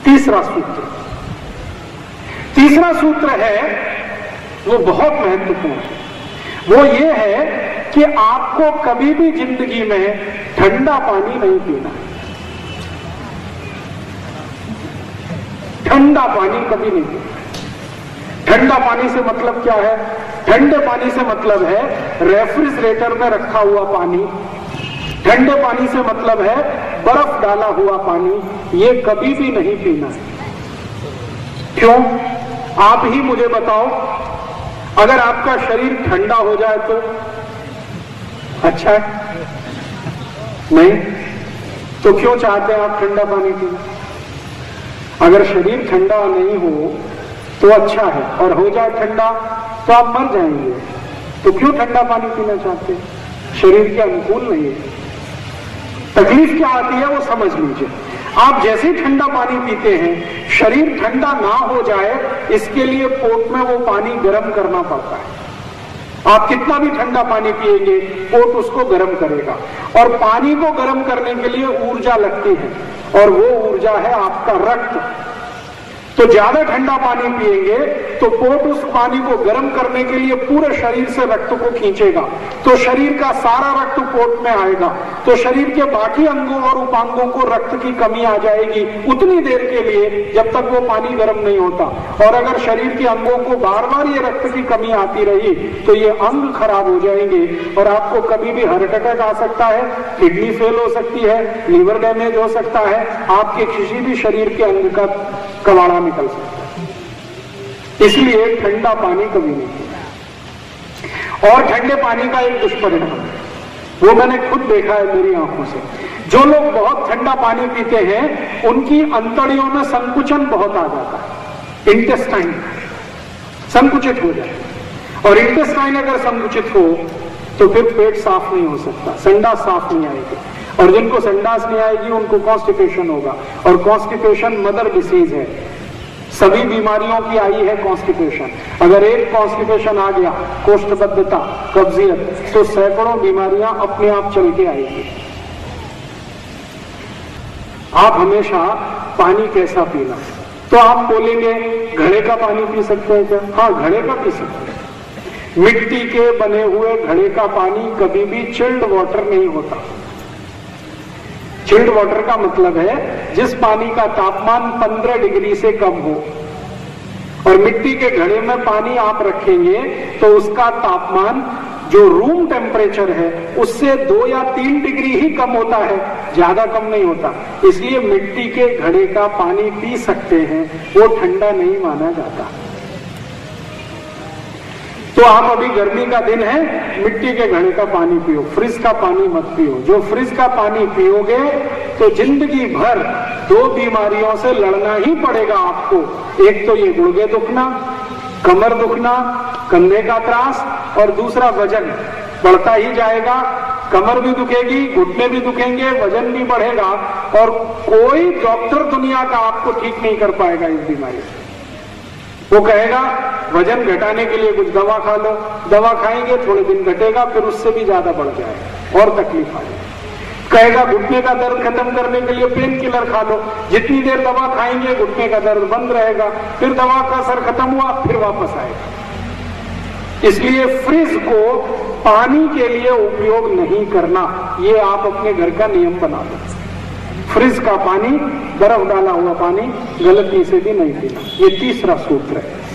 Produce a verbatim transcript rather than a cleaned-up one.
तीसरा सूत्र तीसरा सूत्र है वो बहुत महत्वपूर्ण है। वो ये है कि आपको कभी भी जिंदगी में ठंडा पानी नहीं पीना है। ठंडा पानी कभी नहीं पीना। ठंडा पानी से मतलब क्या है? ठंडे पानी से मतलब है रेफ्रिजरेटर में रखा हुआ पानी। ठंडे पानी से मतलब है बर्फ डाला हुआ पानी। ये कभी भी नहीं पीना है। क्यों? आप ही मुझे बताओ, अगर आपका शरीर ठंडा हो जाए तो अच्छा है? नहीं तो क्यों चाहते हैं आप ठंडा पानी पीना? अगर शरीर ठंडा नहीं हो तो अच्छा है, और हो जाए ठंडा तो आप मर जाएंगे। तो क्यों ठंडा पानी पीना चाहते हैं? शरीर के अनुकूल नहीं है। तकलीफ क्या आती है वो समझ लीजिए। आप जैसे ही ठंडा पानी पीते हैं, शरीर ठंडा ना हो जाए इसके लिए पोट में वो पानी गर्म करना पड़ता है। आप कितना भी ठंडा पानी पिएंगे, पोट उसको गर्म करेगा, और पानी को गर्म करने के लिए ऊर्जा लगती है, और वो ऊर्जा है आपका रक्त। तो ज्यादा ठंडा पानी पिएंगे तो पोट उस पानी को गर्म करने के लिए पूरे शरीर से रक्त को खींचेगा, तो शरीर का सारा रक्त पोट में आएगा, तो शरीर के बाकी अंगों और उपांगों को रक्त की कमी आ जाएगी उतनी देर के लिए जब तक वो पानी गर्म नहीं होता। और अगर शरीर के अंगों को बार बार ये रक्त की कमी आती रही तो ये अंग खराब हो जाएंगे, और आपको कभी भी हार्ट अटैक आ सकता है, किडनी फेल हो सकती है, लीवर डैमेज हो सकता है, आपके किसी भी शरीर के अंग का कबाड़ा निकल सकता है। इसलिए ठंडा पानी कभी नहीं पीना। और ठंडे पानी का एक दुष्परिणाम है, वो मैंने खुद देखा है मेरी आंखों से। जो लोग बहुत ठंडा पानी पीते हैं उनकी अंतड़ियों में संकुचन बहुत आ जाता है, इंटेस्टाइन संकुचित हो जाए, और इंटेस्टाइन अगर संकुचित हो तो फिर पेट साफ नहीं हो सकता, संडास साफ नहीं आएगी, और जिनको संडास नहीं आएगी उनको कॉन्स्टिपेशन होगा, और कॉन्स्टिपेशन मदर डिसीज है। सभी बीमारियों की आई है कॉन्स्टिपेशन। अगर एक कॉन्स्टिपेशन आ गया, कोष्ठबद्धता, कब्जियत, तो सैकड़ों बीमारियां अपने आप चल के आएगी। आप हमेशा पानी कैसा पीना? तो आप बोलेंगे घड़े का पानी पी सकते हैं क्या? हाँ, घड़े का पी सकते हैं। मिट्टी के बने हुए घड़े का पानी कभी भी चिल्ड वाटर नहीं होता। चिल्ड वाटर का मतलब है जिस पानी का तापमान पंद्रह डिग्री से कम हो, और मिट्टी के घड़े में पानी आप रखेंगे तो उसका तापमान जो रूम टेम्परेचर है उससे दो या तीन डिग्री ही कम होता है, ज्यादा कम नहीं होता। इसलिए मिट्टी के घड़े का पानी पी सकते हैं, वो ठंडा नहीं माना जाता। तो आप अभी गर्मी का दिन है, मिट्टी के घड़े का पानी पियो, फ्रिज का पानी मत पियो। जो फ्रिज का पानी पियोगे तो जिंदगी भर दो बीमारियों से लड़ना ही पड़ेगा आपको। एक तो ये गुर्दे दुखना, कमर दुखना, कंधे का त्रास, और दूसरा वजन बढ़ता ही जाएगा। कमर भी दुखेगी, घुटने भी दुखेंगे, वजन भी बढ़ेगा, और कोई डॉक्टर दुनिया का आपको ठीक नहीं कर पाएगा इस बीमारी से। वो कहेगा वजन घटाने के लिए कुछ दवा खा लो, दवा खाएंगे थोड़े दिन घटेगा, फिर उससे भी ज्यादा बढ़ जाएगा और तकलीफ आएगी। कहेगा घुटने का दर्द खत्म करने के लिए पेन किलर खा लो, जितनी देर दवा खाएंगे घुटने का दर्द बंद रहेगा, फिर दवा का असर खत्म हुआ फिर वापस आएगा। इसलिए फ्रिज को पानी के लिए उपयोग नहीं करना, ये आप अपने घर का नियम बना लो। फ्रिज का पानी, बर्फ डाला हुआ पानी गलती से भी नहीं पीना। ये तीसरा सूत्र है।